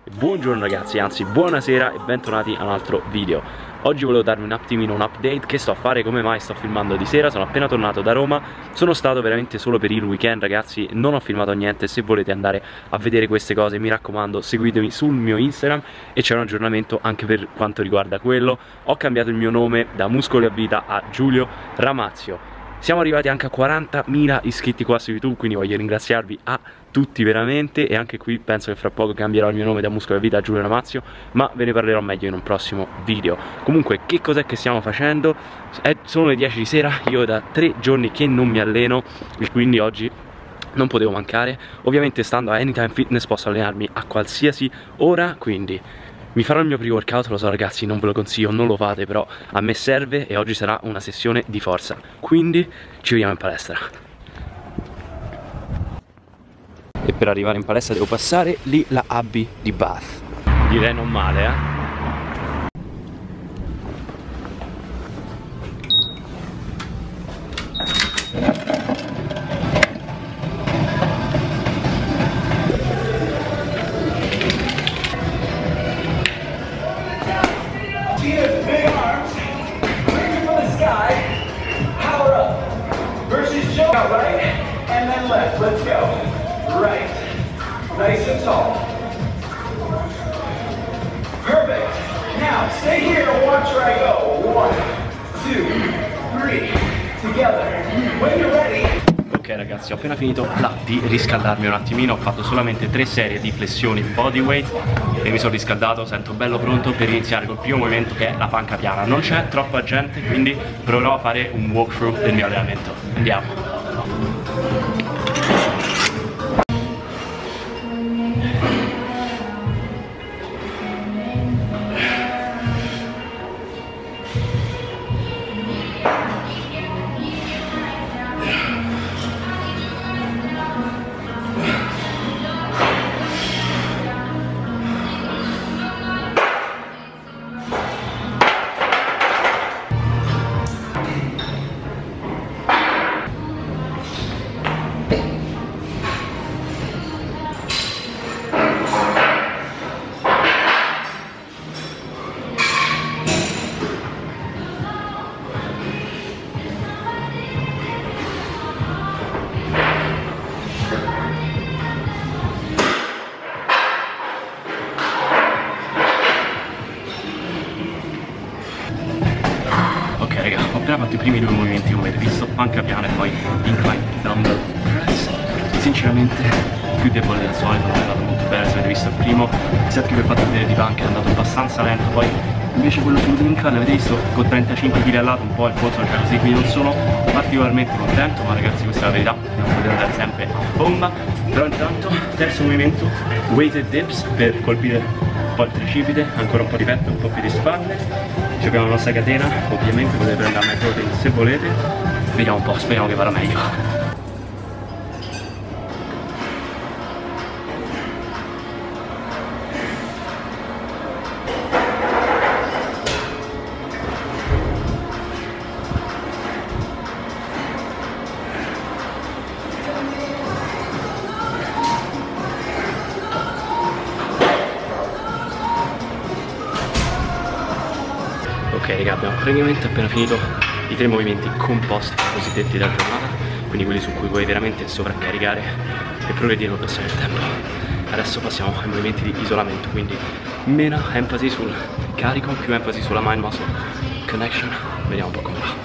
Buongiorno ragazzi, anzi buonasera e bentornati a un altro video. Oggi volevo darvi un attimino un update che sto a fare, come mai sto filmando di sera. Sono appena tornato da Roma, sono stato veramente solo per il weekend ragazzi, non ho filmato niente. Se volete andare a vedere queste cose mi raccomando seguitemi sul mio Instagram e c'è un aggiornamento anche per quanto riguarda quello. Ho cambiato il mio nome da Muscoli a Vita a Giulio Ramazio. Siamo arrivati anche a 40.000 iscritti qua su YouTube, quindi voglio ringraziarvi a tutti veramente. E anche qui penso che fra poco cambierò il mio nome da Muscoli a Vita a Giulio Ramazio, ma ve ne parlerò meglio in un prossimo video. Comunque, che cos'è che stiamo facendo? Sono le 10 di sera, io da 3 giorni che non mi alleno e quindi oggi non potevo mancare. Ovviamente stando a Anytime Fitness posso allenarmi a qualsiasi ora, quindi mi farò il mio pre-workout, lo so ragazzi, non ve lo consiglio, non lo fate, però a me serve e oggi sarà una sessione di forza. Quindi ci vediamo in palestra. E per arrivare in palestra devo passare lì la Abbey di Bath. Direi non male, eh? Right, and then left. Let's go. Right. Nice and tall. Perfect. Now, stay here and watch where I go. 1, 2, 3. Together. When you're ready. Ok ragazzi, ho appena finito là di riscaldarmi un attimino. Ho fatto solamente 3 serie di flessioni bodyweight e mi sono riscaldato, sento bello pronto per iniziare col primo movimento, che è la panca piana. Non c'è troppa gente, quindi proverò a fare un walkthrough del mio allenamento. Andiamo. Ho appena fatto i primi 2 movimenti, come avete visto, panca piana e poi incline dumbbell press. Sinceramente più debole del solito, non è andato molto bene. Se avete visto il primo set che vi ho fatto vedere di panca è andato abbastanza lento, poi invece quello sull'incline avete visto con 35 kg al lato un po' il polso c'è così, quindi non sono particolarmente contento, ma ragazzi questa è la verità, non potete andare sempre a bomba. Però intanto terzo movimento, weighted dips per colpire un po' il tricipite, ancora un po' di petto, un po' più di spalle. Ci abbiamo la nostra catena, ovviamente potete prendere a protein se volete. Vediamo un po', speriamo che vada meglio. Ok raga, abbiamo praticamente appena finito i 3 movimenti composti cosiddetti della giornata, quindi quelli su cui puoi veramente sovraccaricare e progredire col passare del tempo. Adesso passiamo ai movimenti di isolamento, quindi meno enfasi sul carico, più enfasi sulla mind muscle connection. Vediamo un po' come va.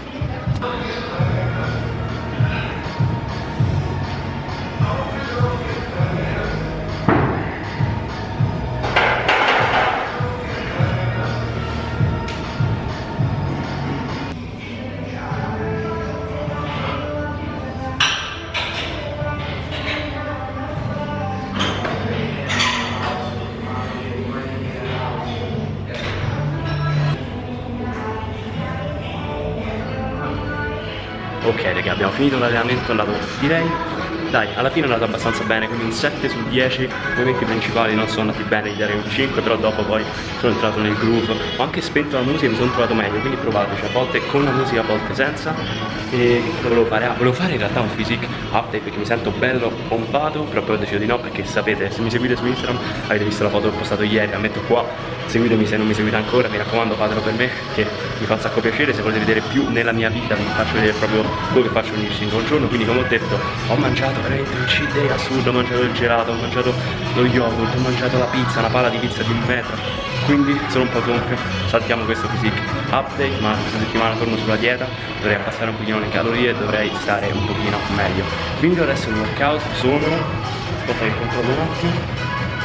Ok raga, abbiamo finito l'allenamento, è andato direi dai, alla fine è andato abbastanza bene, quindi un 7 su 10. I movimenti principali non sono andati bene, gli darei un 5, però dopo poi sono entrato nel groove. Ho anche spento la musica e mi sono trovato meglio, quindi provateci, a volte con la musica, a volte senza. E cosa volevo fare? Volevo fare in realtà un physique update perché mi sento bello pompato, però poi ho deciso di no, perché sapete, se mi seguite su Instagram avete visto la foto che ho postato ieri, la metto qua, seguitemi se non mi seguite ancora, mi raccomando fatelo per me, che mi fa un sacco piacere. Se volete vedere più nella mia vita vi faccio vedere proprio quello che faccio ogni singolo giorno. Quindi come ho detto, ho mangiato veramente un cheat day assurdo, ho mangiato il gelato, ho mangiato lo yogurt, ho mangiato la pizza, una pala di pizza di 1 metro, quindi sono un po' gonfio. Saltiamo questo physique update, ma questa settimana torno sulla dieta, dovrei abbassare un pochino le calorie e dovrei stare un pochino meglio. Quindi adesso il workout sono, aspetta che controllo un attimo,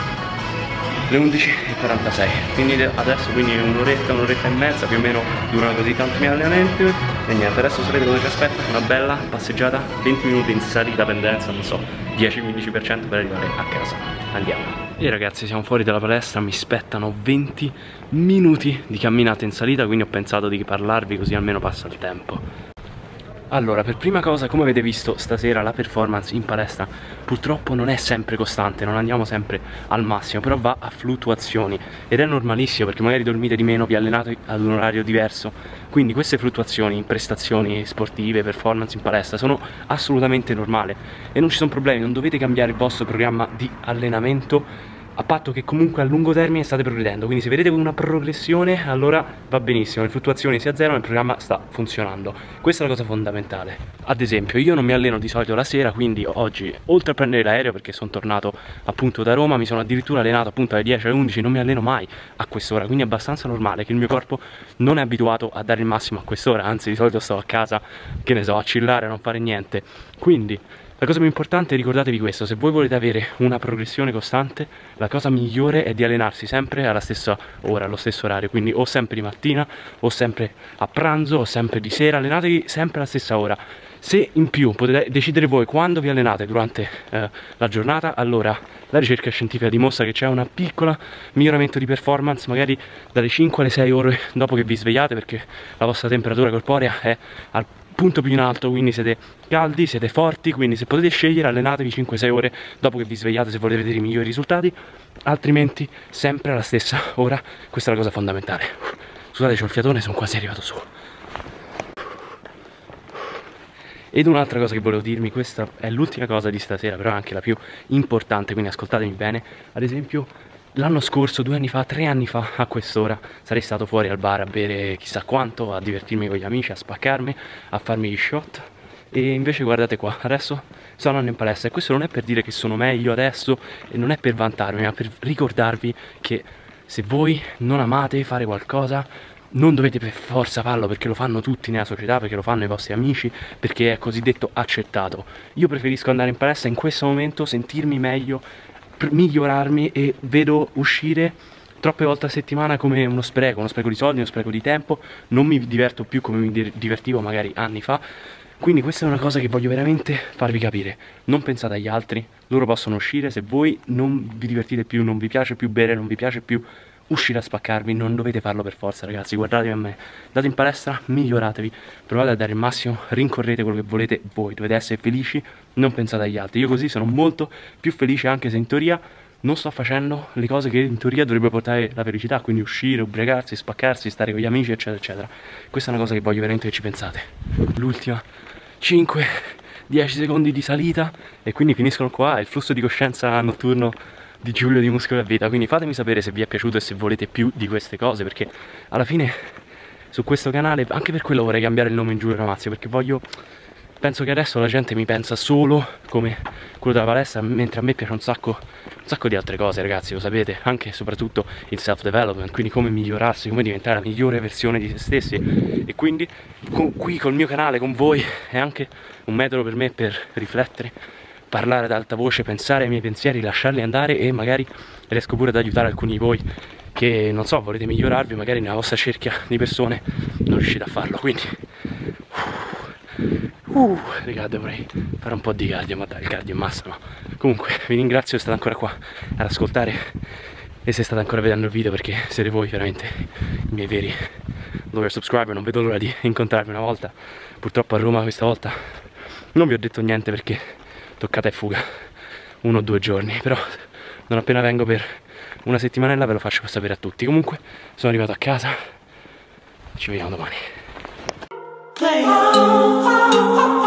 le 11:46, quindi adesso un'oretta e mezza più o meno durano così tanto i miei allenamenti. E niente, adesso sapete cosa ci aspetta? Una bella passeggiata, 20 minuti in salita pendenza, non so, 10-15% per arrivare a casa. Andiamo. E ragazzi, siamo fuori dalla palestra, mi spettano 20 minuti di camminata in salita, quindi ho pensato di parlarvi così almeno passa il tempo. Allora, per prima cosa, come avete visto stasera, la performance in palestra purtroppo non è sempre costante, non andiamo sempre al massimo, però va a fluttuazioni ed è normalissimo perché magari dormite di meno, vi allenate ad un orario diverso, quindi queste fluttuazioni in prestazioni sportive, performance in palestra sono assolutamente normali e non ci sono problemi, non dovete cambiare il vostro programma di allenamento a patto che comunque a lungo termine state progredendo. Quindi se vedete una progressione allora va benissimo, le fluttuazioni si azzerano e il programma sta funzionando. Questa è la cosa fondamentale. Ad esempio io non mi alleno di solito la sera, quindi oggi oltre a prendere l'aereo perché sono tornato appunto da Roma, mi sono addirittura allenato appunto alle 10 alle 11, non mi alleno mai a quest'ora, quindi è abbastanza normale che il mio corpo non è abituato a dare il massimo a quest'ora, anzi di solito sto a casa, che ne so, a chillare, a non fare niente. Quindi la cosa più importante, ricordatevi questo: se voi volete avere una progressione costante, la cosa migliore è di allenarsi sempre alla stessa ora, allo stesso orario, quindi o sempre di mattina, o sempre a pranzo, o sempre di sera, allenatevi sempre alla stessa ora. Se in più potete decidere voi quando vi allenate durante la giornata, allora la ricerca scientifica dimostra che c'è un piccolo miglioramento di performance, magari dalle 5 alle 6 ore dopo che vi svegliate, perché la vostra temperatura corporea è al punto più in alto, quindi siete caldi, siete forti, quindi se potete scegliere allenatevi 5-6 ore dopo che vi svegliate se volete vedere i migliori risultati, altrimenti sempre alla stessa ora. Questa è la cosa fondamentale. Scusate, c'ho il fiatone, sono quasi arrivato su. Ed un'altra cosa che volevo dirmi, questa è l'ultima cosa di stasera, però è anche la più importante, quindi ascoltatemi bene. Ad esempio l'anno scorso, 2 anni fa, 3 anni fa a quest'ora sarei stato fuori al bar a bere chissà quanto, a divertirmi con gli amici, a spaccarmi, a farmi gli shot. E invece guardate qua, adesso sto andando in palestra e questo non è per dire che sono meglio adesso e non è per vantarmi, ma per ricordarvi che se voi non amate fare qualcosa non dovete per forza farlo perché lo fanno tutti nella società, perché lo fanno i vostri amici, perché è cosiddetto accettato. Io preferisco andare in palestra in questo momento, sentirmi meglio, migliorarmi, e vedo uscire troppe volte a settimana come uno spreco di soldi, uno spreco di tempo. Non mi diverto più come mi divertivo magari anni fa. Quindi questa è una cosa che voglio veramente farvi capire: non pensate agli altri, loro possono uscire. Se voi non vi divertite più, non vi piace più bere, non vi piace più uscire a spaccarvi, non dovete farlo per forza, ragazzi. Guardatevi a me, andate in palestra, miglioratevi, provate a dare il massimo, rincorrete quello che volete voi, dovete essere felici, non pensate agli altri. Io così sono molto più felice, anche se in teoria non sto facendo le cose che in teoria dovrebbero portare la felicità, quindi uscire, ubriacarsi, spaccarsi, stare con gli amici, eccetera eccetera. Questa è una cosa che voglio veramente che ci pensate. L'ultima 5-10 secondi di salita e quindi finiscono qua. Il flusso di coscienza notturno di Giulio di Muscoli a Vita. Quindi fatemi sapere se vi è piaciuto e se volete più di queste cose, perché alla fine su questo canale, anche per quello vorrei cambiare il nome in Giulio Ramazio, perché penso che adesso la gente mi pensa solo come quello della palestra, mentre a me piace un sacco di altre cose, ragazzi, lo sapete, anche e soprattutto il self development, quindi come migliorarsi, come diventare la migliore versione di se stessi. E quindi qui col mio canale, con voi, è anche un metodo per me per riflettere, parlare ad alta voce, pensare ai miei pensieri, lasciarli andare, e magari riesco pure ad aiutare alcuni di voi che, non so, volete migliorarvi, magari nella vostra cerchia di persone non riuscite a farlo. Quindi raga, dovrei fare un po' di cardio, ma dai, il cardio è massimo. Comunque vi ringrazio se state ancora qua ad ascoltare e se state ancora vedendo il video, perché siete voi veramente i miei veri loyal subscriber. Non vedo l'ora di incontrarvi una volta. Purtroppo a Roma questa volta non vi ho detto niente perché toccata e fuga 1 o 2 giorni, però non appena vengo per una settimanella ve lo faccio sapere a tutti. Comunque sono arrivato a casa, ci vediamo domani.